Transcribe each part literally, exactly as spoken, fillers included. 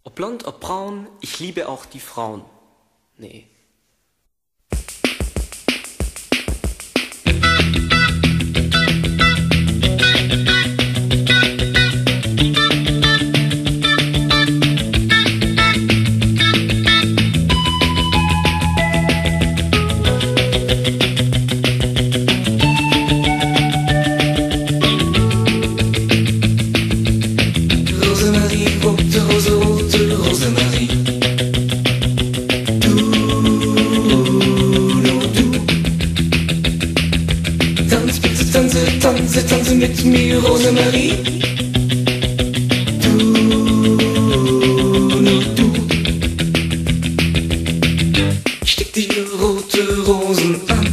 Ob blond, ob braun, ich liebe auch die Frauen. Nee. Rosemarie, rote Rose, rote Rosemarie. Du, nur du. Tanz, bitte tanze, tanze, tanze mit mir, Rosemarie. Du, nur du. Ich steck dir rote Rosen an.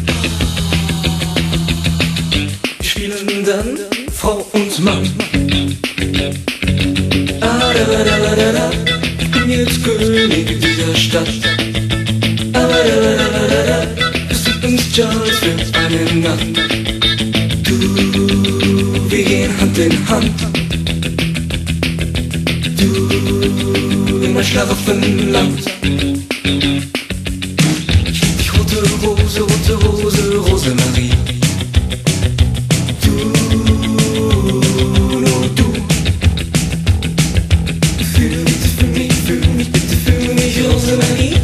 Wir spielen dann Frau und Mann. Ich bin jetzt König dieser Stadt. Es tut uns Charles für eine Nacht. Du, wir gehen Hand in Hand. Du, in mein Schlaraffenland. Ich rote Rose, rote Rose, Rosemarie. Rosemarie,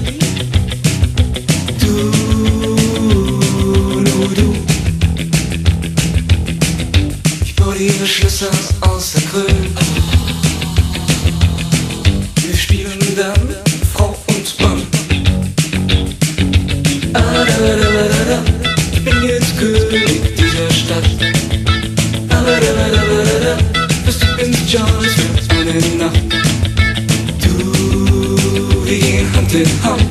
du, nur du. Ich baue dir Schlösser aus Acryl. Wir spielen dann Frau und Mann. Ah, da, da, da, da. Ich bin jetzt König dieser Stadt. Ah, da, da, da, da, da. Das du bist Charles für eine Nacht. Wir gehen Hand in Hand.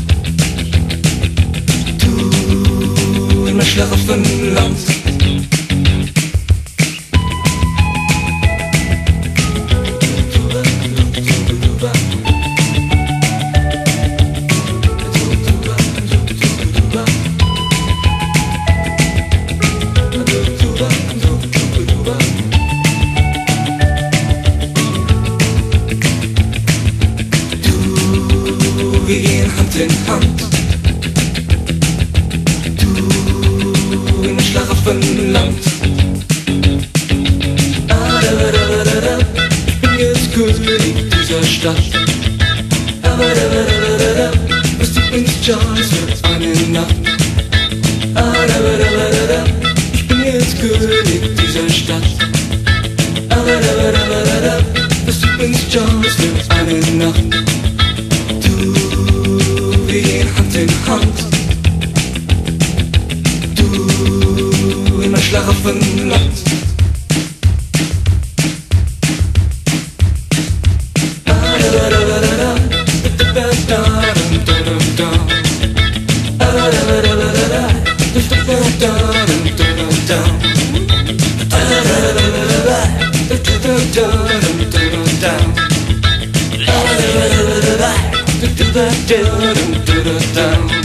Du, in mein Schlaraffenland. Wir gehen Hand in Hand. Du, in mein Schlaraffenland. Ah, da, da, da, da, da. Ich bin jetzt König dieser Stadt. Ah, da, da, da, da, da. Was du bist Charles für eine Nacht. Ah, da, da, da, da, da. Ich bin jetzt König dieser Stadt. Ah, da, da, da, da, da. Was du bist Charles für eine Nacht. Wir gehen Hand in Hand. Du, in mein Schlaraffenland. Ah, da, da, da, da, da. Da, da, da, da, da, da. Ah, da, da, da, da, da, da. Da, da, da, da, da. Ah, da, da, da, da, da, da. Da, da, da, da, da, da. Ah, da, da, da, da, da. Da da da da da da.